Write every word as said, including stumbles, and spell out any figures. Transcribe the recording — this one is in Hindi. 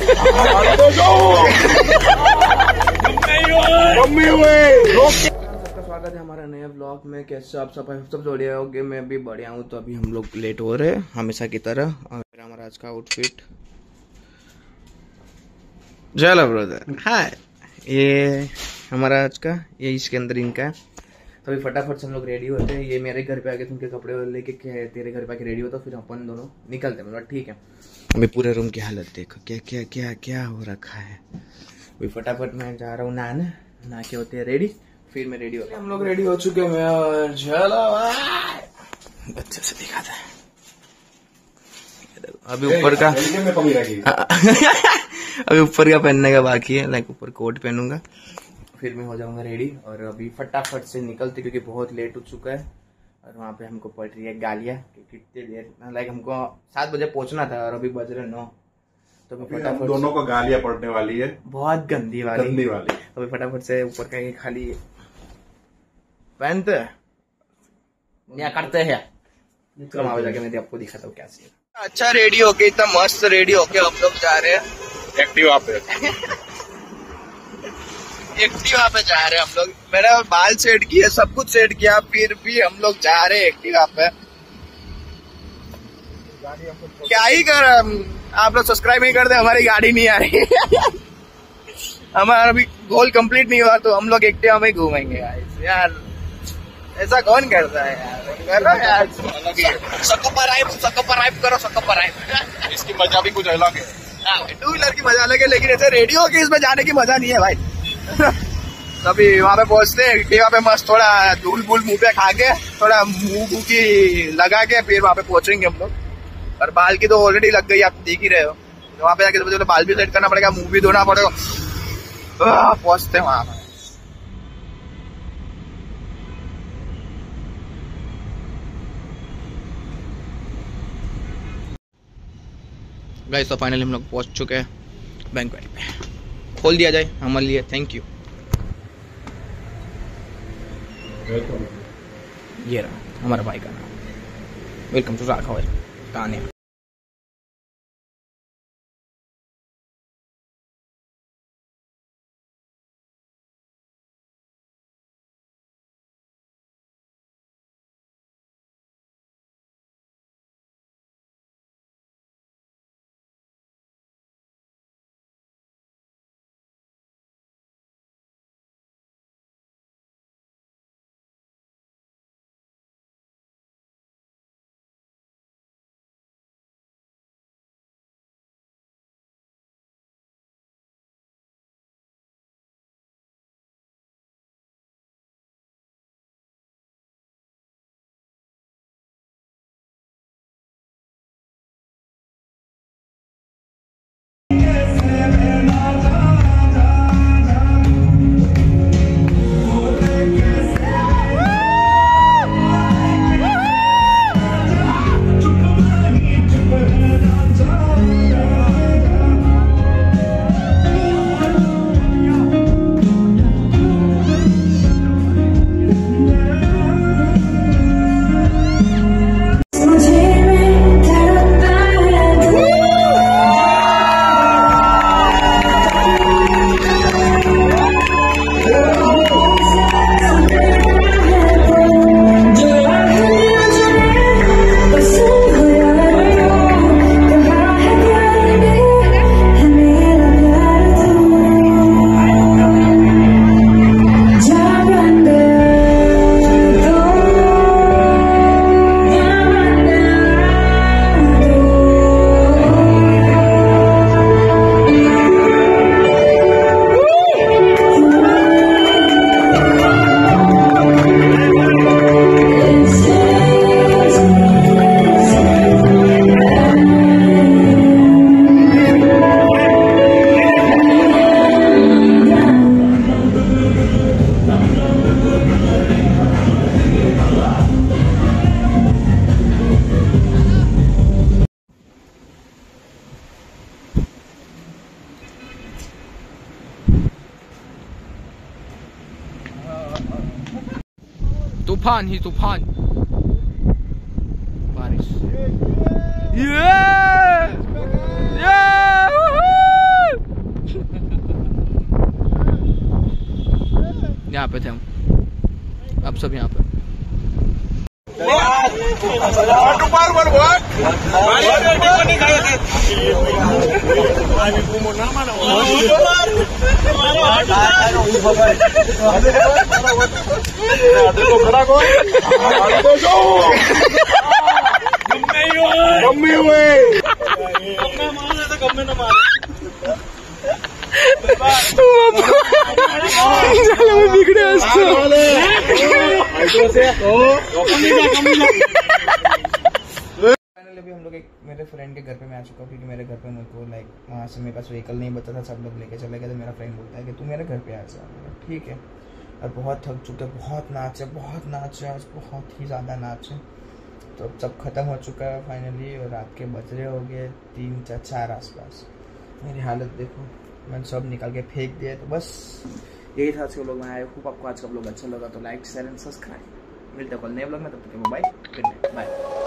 सबका स्वागत है हमारा नया व्लॉग में। कैसे आप सब सब बढ़िया होगे? मैं भी बढ़िया हूँ। तो अभी हम लोग लेट हो रहे हैं हमेशा की तरह। और हमारा आज का आउटफिट चलो ब्रदर। हाय, ये हमारा आज का, ये इसके अंदर इनका है। तो अभी फटाफट से हम लोग रेडी होते हैं। ये मेरे घर पे आके तुमके कपड़े लेके तेरे घर पे आके रेडी होता, फिर अपन दोनों निकलते हैं। मतलब ठीक है। अभी पूरे रूम की हालत देखो, क्या क्या क्या क्या हो रखा है। अभी फटाफट मैं जा रहा हूँ नहाने, नहा के होते हैं रेडी, फिर मैं रेडी होता हूँ। हम लोग रेडी हो चुके हैं। मैं चलो अच्छे से दिखाता है। अभी ऊपर का अभी ऊपर का पहनने का बाकी है। लाइक ऊपर कोट पहनूंगा, फिर मैं हो जाऊंगा रेडी। और अभी फटाफट से निकलते क्योंकि बहुत लेट हो चुका है। और वहाँ पे हमको पड़ रही है गालियाँ कि कितने देर, लाइक हमको सात बजे पहुंचना था और अभी बज रहे नौ। तो मैं फटाफट, दोनों को गालियाँ पड़ने वाली है, बहुत गंदी वाली गंदी वाली। अभी फटाफट से ऊपर का ये खाली पहनते क्या करते हैं। चलो वहाँ पे जाके मैं आपको दिखाता हूँ क्या सीन। अच्छा रेडी होके, इतना मस्त रेडी होके हम लोग जा रहे हैं एक्टिवा पे। एक्टिवा पे जा रहे हैं हम लोग। मेरा बाल सेट किया, सब कुछ सेट किया, फिर भी हम लोग जा रहे हैं एक्टिवा पे। क्या ही कर, आप लोग सब्सक्राइब नहीं करते, हमारी गाड़ी नहीं आ रही। हमारा अभी गोल कंप्लीट नहीं हुआ तो हम लोग एक्टिवा में घूमेंगे यार। ऐसा कौन करता है यार? करो यार, सको पर आइप, सको पर आइप करो, सको पर आइप। इसकी मजा भी कुछ अलग है। टू व्हीलर की मजा अलग है, लेकिन ऐसे रेडियो की इसमें जाने की मजा नहीं है भाई। तभी वहाँ पे पहुंचते हैं एक्टिवा पे, मस्त थोड़ा धूल भूल मुंह पे खा के, थोड़ा मुंह की लगा के, फिर वहाँ पे पहुंचेंगे हम लोग। और बाल की तो ऑलरेडी लग गई, आप देख ही रहे हो। तो वहाँ पे जाके तो बाल भी सेट करना पड़ेगा, मुंह भी धोना पड़ेगा। पहुंचते हैं वहाँ पे। गाइस तो फाइनली हम लोग पहुंच चुके हैं बैंक्वेट पे। खोल दिया जाए हमारे लिए, थैंक यू। ये रहा हमारा भाई का नाम, वेलकम टू राघव ताने। तूफान ही तूफान बारिश। ये ये यहाँ पे थे हम, अब सब यहाँ पे। बिगड़े अभी हम लोग एक मेरे फ्रेंड के घर पे मैं आ चुका हूँ, क्योंकि मेरे घर पे मेरे को लाइक वहाँ से मेरे पास व्हीकल नहीं बचा था, सब लोग लेके चले गए। तो मेरा फ्रेंड बोलता है कि तू मेरे घर पे आ जा। ठीक है, और बहुत थक चुके, बहुत नाच है, बहुत नाच है आज, बहुत ही ज़्यादा नाच है। तो अब सब खत्म हो चुका है फाइनली, और रात के बज रहे हो गए तीन चार चार आसपास। मेरी हालत देखो, मैंने सब निकाल के फेंक दिया। तो बस यही था आज के व्लॉग में। आई होप आपको आज का व्लॉग अच्छा लगा, तो लाइक शेयर एंड सब्सक्राइब। मिलते हैं कल नए व्लॉग में, तब तक के बाय, गुड नाइट, बाय।